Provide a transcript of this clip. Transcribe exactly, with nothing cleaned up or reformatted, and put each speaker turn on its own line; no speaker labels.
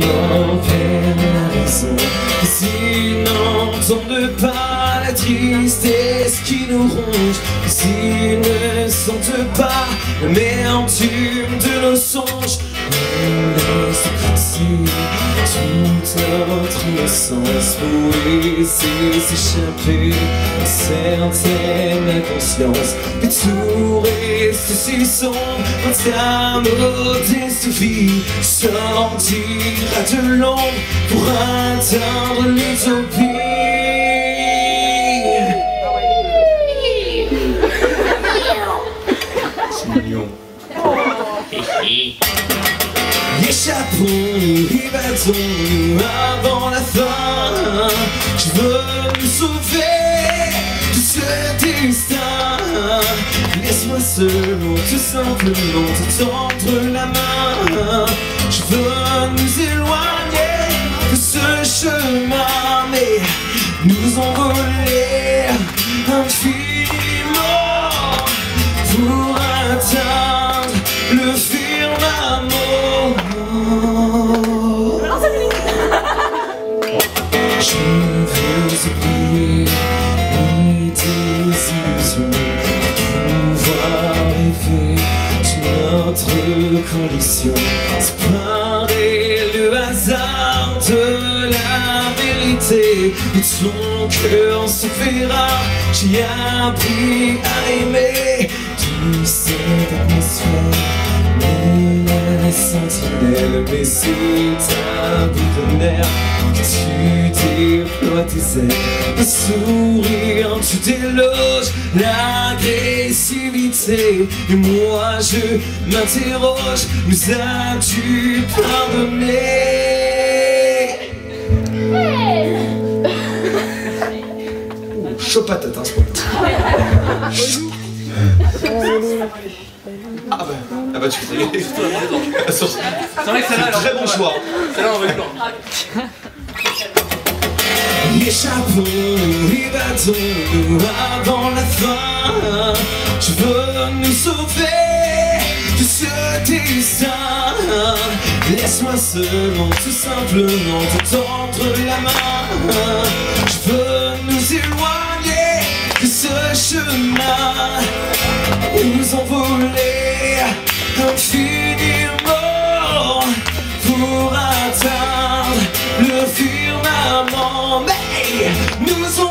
mort perd la raison. S'ils n'entendent pas la tristesse qui nous ronge, s'ils ne sentent pas l'amertume de nos songes, on laisse passer toute notre innocence pour laisser s'échapper certaines inconsciences. Et tout reste si sombre dans ta modeste vie. Sortira de l'ombre pour atteindre l'utopie. C'est mignon. Échappons-nous et battons-nous avant la fin. Je veux nous sauver de ce destin. Laisse-moi seulement tout simplement te tendre la main. Je veux nous éloigner de ce chemin, mais nous envoler infiniment pour atteindre le firmament. Je veux oublier mes désillusions, pouvoir rêver de notre condition, séparer le hasard de la vérité. Et ton cœur se verra, j'ai appris à aimer toute cette atmosphère. La sentinelle, mais c'est un bout de mer que tu déploies tes ailes. Un sourire, tu déloges l'agressivité. Et moi je m'interroge, nous as-tu pardonné? Oh, chaud patate, hein, ce moment. Ah bah, ah bah tu fais c'est vrai que celle-là, très bon choix. Celle-là, on va lui échappons-nous et battons-nous avant la fin. Je veux nous sauver de ce destin. Laisse-moi seulement tout simplement te tendre la main. Je veux nous éloigner de ce chemin, nous envoler infiniment pour atteindre le firmament. Mais nous